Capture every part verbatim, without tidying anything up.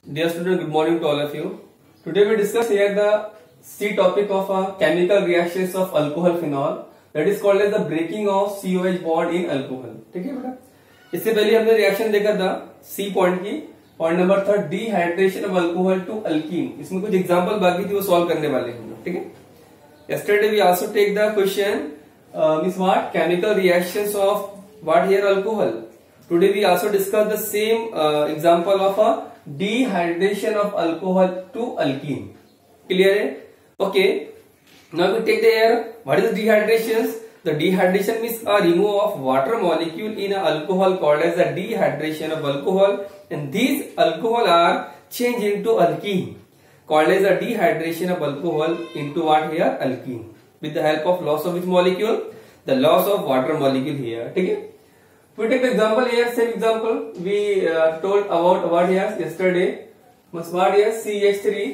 Dear student, good morning to all of you. Today we discuss here the C topic of a chemical reactions of alcohol phenol, that is called as the breaking of C O H bond in alcohol. ठीक है बेटा, इससे पहले हमने reaction देखा था C point की. Point number था dehydration of alcohol to alkene. इसमें कुछ एग्जांपल बाकी थी, वो सॉल्व करने वाले हैं हम लोग. ठीक है, yesterday we also take the question uh, means what chemical reactions of what here alcohol. Today we also discuss the same uh, example of a dehydration of alcohol to alkene. Clear है? Okay. Now we take the air. What is dehydration? The dehydration means a removal of water molecule in an alcohol called as the dehydration of alcohol, and these alcohol are changed into alkene called as the dehydration of alcohol into what here alkene with the help of loss of which molecule? The loss of water molecule here. ठीक है. We take the example here, same example we uh, told about what here yesterday. Must what here C H three.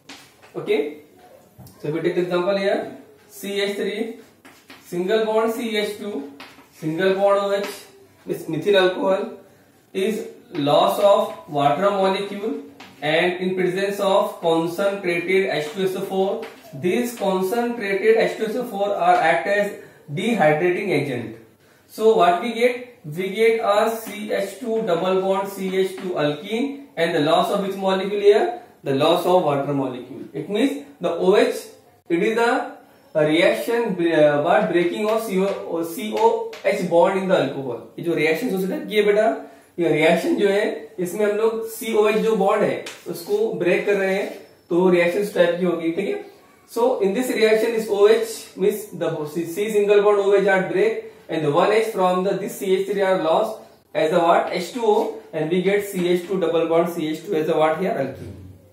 Okay. So we take the example here C H three, single bond C H two, single bond OH, this methyl alcohol is loss of water molecule and in presence of concentrated H two S O four. These concentrated H two S O four are act as dehydrating agent. So what we get? We get a C H two double bond C H two alkene, and the loss of which molecule here? The loss of water molecule. It means the OH, it is the reaction uh, by breaking of C O H bond in the alcohol. ये जो reaction हो सकता है ये बेटा, ये reaction जो है इसमें हम लोग C O H जो bond है उसको break कर रहे हैं, तो reaction इस type की होगी. ठीक है. So in this reaction is OH means the C single bond OH are break, and the one H from the this C H three are lost as a what H two O, and we get C H two double bond C H two as a what here alkene.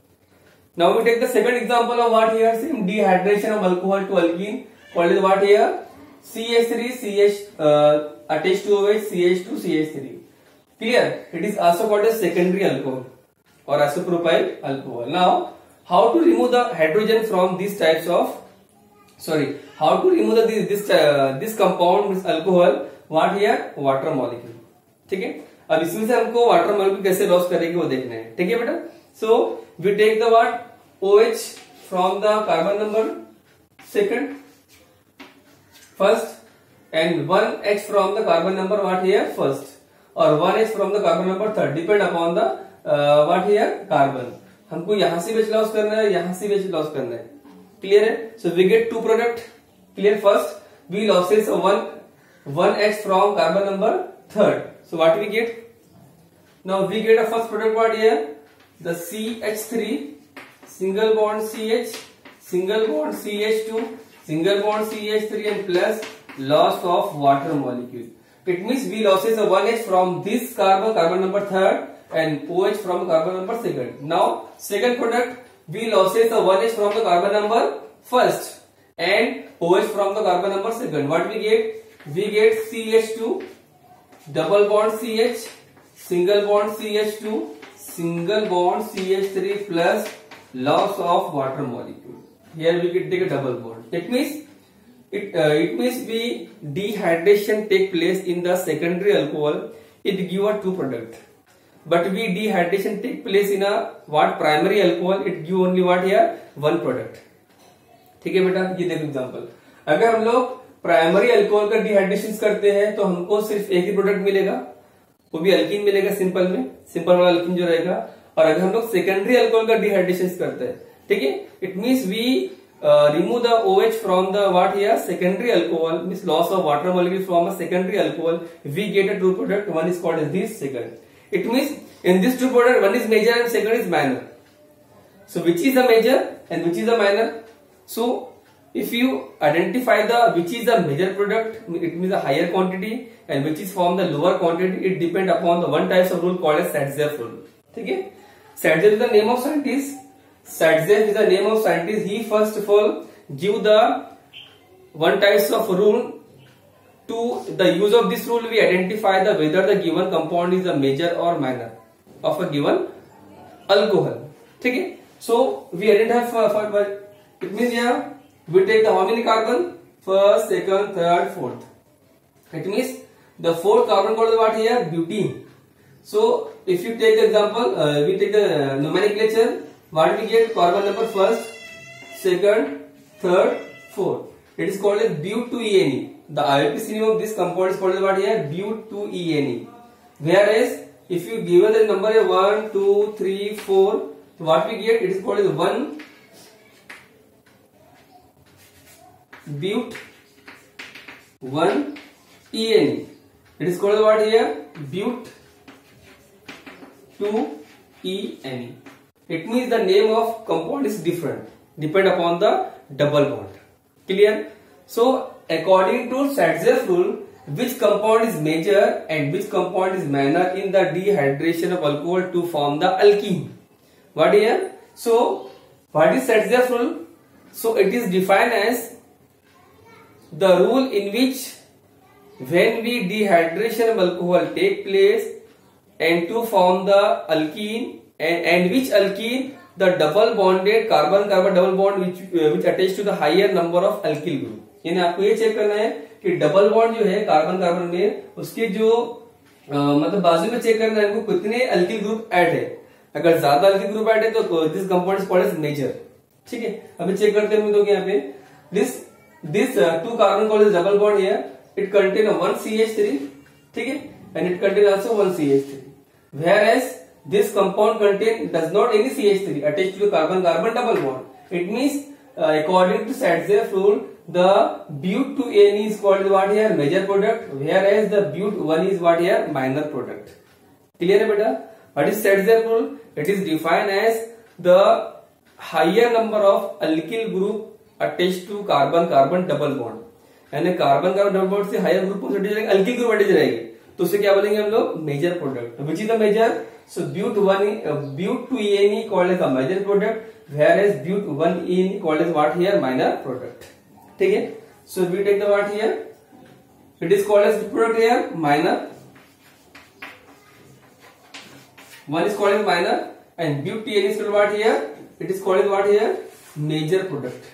Now we take the second example of what here same dehydration of alcohol to alkene called as what here C H three C H uh, attached to OH C H two C H three. Clear? It is also called as secondary alcohol or isopropyl alcohol. Now how to remove the hydrogen from these types of sorry how to remove the this this, uh, this compound this alcohol what here water molecule. ठीक है, अब इसमें से हमको water molecule कैसे loss करेंगे वो देखना है. ठीक है बेटा. So we take the what OH from the carbon number second first and one H from the carbon number what here first और one H from the carbon number third depend upon the what here carbon. हमको यहां से veg loss करना है, यहां से veg loss करना है. Clear है? So we get two product. Clear? First we losses one one H from carbon number third. So what we get? Now we get a first product what here? The C H three single bond C H, single bond C H two, single bond C H three, and plus loss of water molecule. It means we losses a one H from this carbon, carbon number third, and OH from carbon number second. Now second product we losses the one H from the carbon number first and OH from the carbon number second. What we get? We get C H two double bond C H, single bond C H two, single bond C H three plus loss of water molecule. Here we get take a double bond. It means it uh, it means we dehydration take place in the secondary alcohol. It give a two product. But we dehydration take place in a what primary alcohol, it give only what here one product. ठीक है बेटा, ये देखो example. अगर हम लोग primary alcohol का dehydration करते हैं तो हमको सिर्फ एक ही प्रोडक्ट मिलेगा, वो भी अल्कीन मिलेगा सिंपल में, सिंपल वाला अल्कीन जो रहेगा. और अगर हम लोग सेकेंडरी अल्कोहल का डिहाइड्रेशन करते हैं, ठीक है, it means we remove the OH from the what here secondary alcohol means loss of water molecule from a secondary alcohol, we get a two product. One is called as this second. It means in this two product, one is major and second is minor. So which is the major and which is the minor? So if you identify the which is the major product, it means a higher quantity, and which is from the lower quantity, it depend upon the one type of rule called as Sadzev rule. ठीक है? Sadzev is the name of scientist. Sadzev is the name of scientist. He first of all give the one types of rule. To the use of this rule, we identify the whether the given compound is a major or minor of a given alcohol. ठीक है? So we identify for, for, for it means here we take the how many carbon? First, second, third, fourth. It means the fourth carbon called what here? Butene. So if you take the example, uh, we take the nomenclature. What we get? Carbon number first, second, third, fourth. It is called as but two E N E. The I U P C name of this compound is called as what here? but two E N E. Whereas if you give the number one, two, three, four, what we get? It is called as one but one E N E. It is called as what here? but two E N E. It means the name of compound is different, depend upon the double bond. Clear? So according to Sadzeff rule, which compound is major and which compound is minor in the dehydration of alcohol to form the alkene? What here? So what is Sadzeff rule? So it is defined as the rule in which when we dehydration of alcohol take place and to form the alkene, and, and which alkene the double bonded carbon carbon double bond which uh, which attached to the higher number of alkyl group. यानी आपको ये check करना है कि double bond जो है carbon carbon में उसके जो आ, मतलब बाजू में चेक करना है हमको कितने अल्किल ग्रुप ऐड है. अगर ज्यादा अल्किल ग्रुप ऐड है तो this compound is called as major. ठीक है, अभी चेक करते हैं तो यहाँ पे this this two carbon called as double bond here, it contain one C H three. ठीक है, and it contain also one C H three. whereas this compound contain does not any C H three attached to the carbon carbon double bond. It means uh, according to Sadzeff rule, the but two E N E is called what here? Major product, whereas the but one is what here? Minor product. Clear है बेटा? What is Sadzeff rule? It is defined as the higher number of alkyl group attached to carbon carbon double bond. यानी carbon carbon double bond से higher group कौन सा attach रहेगा? Alkyl group attach रहेगी, तो उसे क्या बोलेंगे हम लोग? Major product. Which is the major? So but one but two E N E called as a major product, whereas but one E N E called as what here? Minor product. ठीक है, so we take the what here? It is called as product here minor. One is called as minor and but two E N E is called what here? It is called as what here? Major product.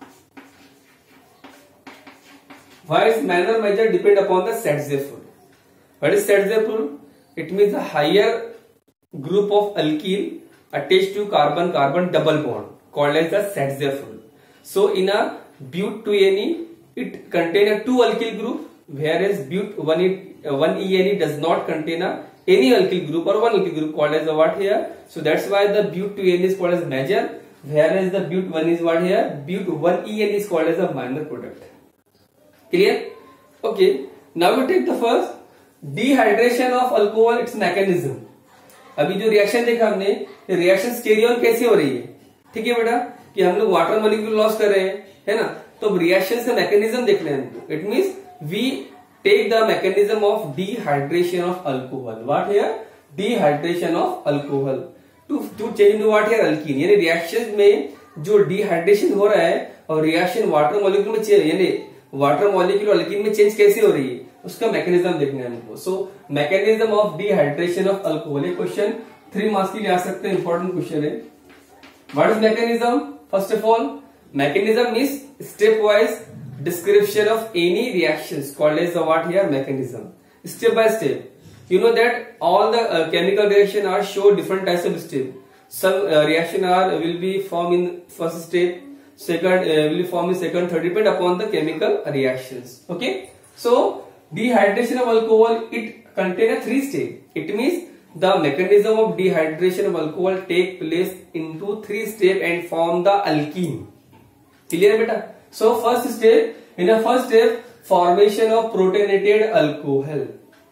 Why is minor major? Depend upon the Sadzeff rule. What is Sadzeff rule? It means the higher group of alkyl attached to carbon carbon double bond called as the Sadzeff rule. So in a but two E N E it contain a two alkyl group, whereas but one, uh, one E N E does not contain a any alkyl group or one alkyl group called as the what here? So that's why the but two E N E is called as major, whereas the but one is what here? But one E N E is called as a minor product. Clear? Okay, now we take the first dehydration of alcohol, its mechanism. अभी जो reaction देखा हमने, reaction carry on कैसे हो रही है? ठीक है बेटा, कि हम लोग वाटर मॉलिक्यूल लॉस कर रहे हैं, है ना? तो रिएक्शन का मैकेनिज्म देखना है हमको. It means we take the mechanism of dehydration of alcohol. What here? Dehydration of alcohol to to change to what here? Alkene. यानी रिएक्शन में जो डिहाइड्रेशन हो रहा है और रिएक्शन वाटर मॉलिक्यूल में चेंज, यानी वाटर मॉलिक्यूल अल्कीन में चेंज कैसे हो रही है, उसका मैकेनिज्म देखना है हमको. So mechanism of dehydration of alcohol. ये क्वेश्चन थ्री मार्क्स के लिए आ सकते हैं, इंपॉर्टेंट क्वेश्चन है. What is mechanism? First of all, mechanism is step wise description of any reactions called as the what here? Mechanism. Step by step. You know that all the uh, chemical reaction are show different types of step. Some uh, reaction are will be formed in first step, second uh, will form in second, third, depend upon the chemical reactions. Okay, so dehydration of alcohol, it contain a three step. It means the mechanism of dehydration of alcohol take place into three step and form the alkene. Clear beta? So first step, in the first step, formation of protonated alcohol.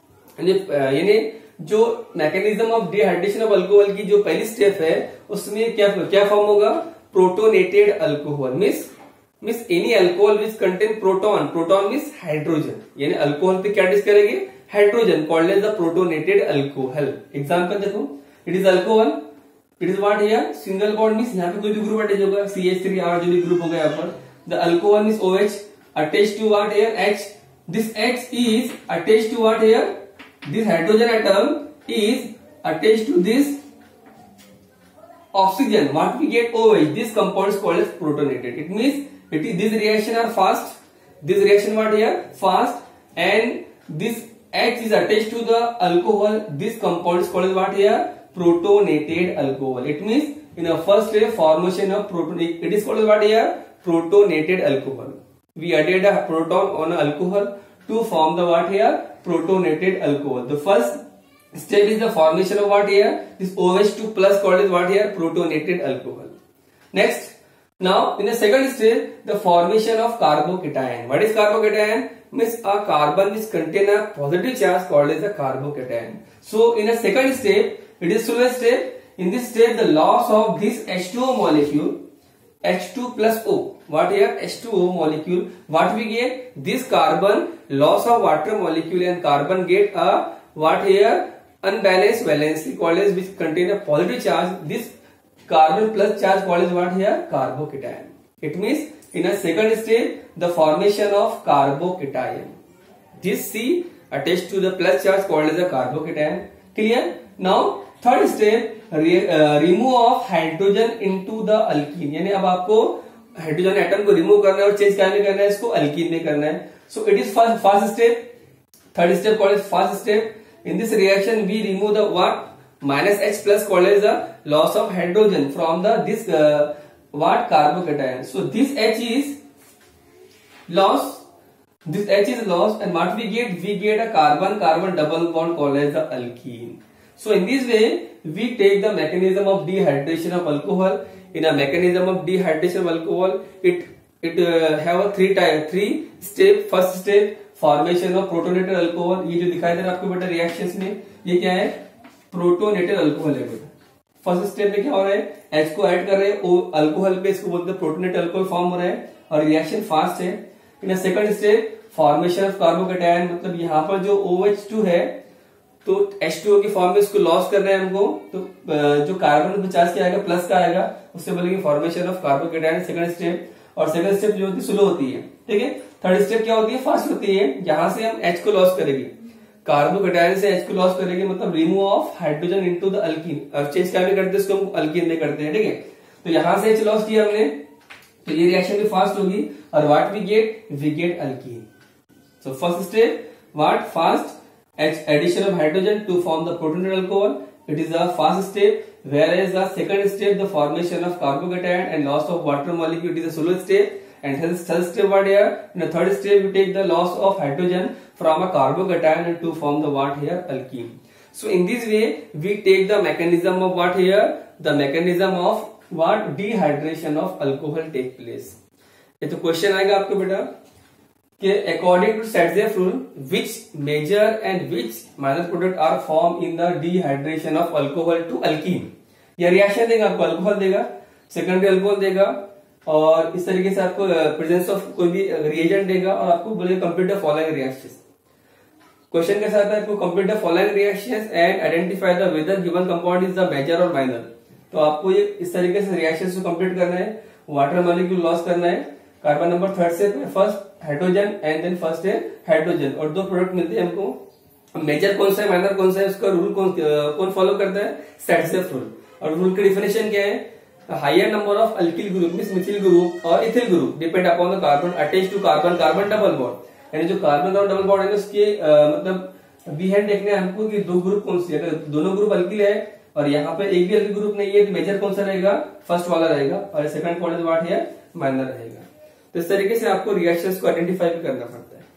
यानी जो mechanism of dehydration of alcohol की जो पहली step है उसमें क्या क्या form होगा? Protonated alcohol. Means means any alcohol which contain proton. Proton means hydrogen. यानी अल्कोहल पे क्या डिस्कस करेंगे? Hydrogen, called as the protonated alcohol. Example देखो, it is alcohol, it is what here? Single bond. Means यहाँ पे कोई भी group attach होगा, सी एच थ्री आर जो भी ग्रुप होगा यहाँ पर. The alcohol means O H attach to what here? H. This H is attach to what here? This hydrogen atom is attached to this oxygen. What we get? O H. This compound is called as protonated. It means it is, this reaction are fast. This reaction what here? Fast, and this H is attached to the alcohol, this compound is called what here? Protonated alcohol. It means in a first step formation of proton, it is called what here? Protonated alcohol. We added a proton on alcohol to form the what here? Protonated alcohol. The first step is the formation of what here? This O H two plus called as what here? Protonated alcohol. Next, now in the second step, the formation of carbocation. What is carbocation? Means a carbon which contain a positive charge called as a carbocation. So in the second step, it is solid step. In this step, the loss of this H two O molecule, H two plus O. What here? H two O molecule. What we get? This carbon loss of water molecule and carbon get a what here? Unbalanced valency called as which contain a positive charge. This carbon plus charge called as what here? Carbocation. It means in a second step, the formation of carbocation. This C attached to the plus charge called as a carbocation. Clear? Now third step, re, uh, remove of hydrogen into the alkene. यानी अब आपको hydrogen atom को remove करना है और change क्या में करना है? इसको अल्कीन में करना है. So it is first step. Third step called is first step. In this reaction we remove the what? minus H plus called as the loss of hydrogen from the this uh, what carbocation. So this H is lost. This H is lost, and what we get? We get a carbon carbon double bond called as the alkene. So in this way, we take the mechanism of dehydration of alcohol. In a mechanism of dehydration of alcohol, it it uh, have a three type three step. First step, formation of protonated alcohol. ये जो दिखाई दे रहा है आपको बेटा reactions में, ये क्या है? प्रोटोनेटेड अल्कोहल है बेटा. फर्स्ट स्टेप में क्या हो रहा है? H को ऐड कर रहे हैं अल्कोहल पे, इसको बोलते हैं प्रोटोनेटेड अल्कोहल फॉर्म हो रहा है और रिएक्शन फास्ट है. In second step formation of carbocation, मतलब यहाँ पर जो O H टू है तो H टू O की फॉर्म में इसको लॉस कर रहे हैं हमको, तो जो कार्बन पचास का आएगा प्लस का आएगा, उससे बोलेंगे formation of carbocation second step. और सेकंड स्टेप जो होती है स्लो होती है. ठीक है. थर्ड स्टेप क्या होती है? फास्ट होती है. यहाँ से हम H को लॉस करेंगे, कार्बोकेटायन से H को लॉस करेंगे, मतलब remove of hydrogen into the alkene. अब चेंज क्या में करते हैं? इसको हम अल्कीन में करते हैं. ठीक है. तो यहां से H लॉस किया हमने, तो ये रिएक्शन भी फास्ट होगी और what we get? We get alkene. So first step what? Fast H addition of hydrogen to form the protonated alcohol. It is a fast step, whereas the second step, the formation of carbocation and loss of water molecule, it is a slow step. And third step what here? In the third step, we take the loss of hydrogen from a carbocation and to form the what here? Alkene. So in this way, we take the mechanism of what here? The mechanism of what? Dehydration of alcohol take place. ये तो question आएगा आपको बेटा कि according to Sadzeff rule, which major and which minor product are formed in the dehydration of alcohol to alkene. ये reaction देगा आपको, alcohol देगा, सेकेंडरी अल्कोहल देगा और इस तरीके से आपको प्रेजेंस ऑफ कोई भी रिएजेंट देगा और आपको बोलेगा complete the following reactions. Question के साथ आपको complete the following reactions and identify the whether given compound is the major और माइनर. तो आपको ये इस तरीके से रिएक्शंस को कंप्लीट करना है. वाटर मॉलिक्यूल लॉस करना है. कार्बन नंबर थर्ड से first hydrogen and then first है हाइड्रोजन और दो प्रोडक्ट मिलते हैं हमको. मेजर कौन सा है, माइनर कौन सा है, उसका रूल कौन कौन फॉलो करता है? Saytzeff rule. और रूल की डिफिनेशन क्या है? Higher number of alkyl group means methyl group और ethyl group depend upon the carbon attach to carbon carbon double bond. यानी जो कार्बन कार्बन डबल बॉन्ड है उसके मतलब बिहाइंड देखना है हमको कि दो ग्रुप कौन सी है. अगर दोनों ग्रुप अल्किल है और यहाँ पे एक भी अल्किल ग्रुप नहीं है तो मेजर कौन सा रहेगा? फर्स्ट वाला रहेगा और सेकंड कौन वाट है? माइनर रहेगा. तो इस तरीके से आपको रिएक्शंस को आइडेंटिफाई भी करना पड़ता है.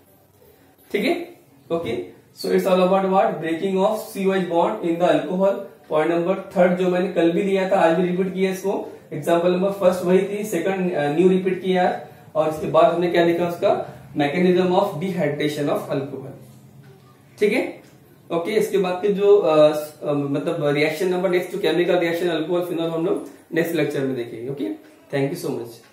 ठीक है. Okay. So it's all about what? Breaking of C O H bond in the alcohol. Point number third जो मैंने कल भी लिया था आज भी रिपीट किया इसको. एग्जांपल नंबर फर्स्ट वही थी, सेकंड न्यू रिपीट किया और इसके बाद हमने क्या देखा? उसका mechanism of dehydration of alcohol. ठीक है. ओके. इसके बाद के जो आ, आ, मतलब रिएक्शन नंबर नेक्स्ट जो केमिकल रिएक्शन अल्कोहल फिनॉल हम लोग नेक्स्ट लेक्चर में देखेंगे. Okay. Thank you so much.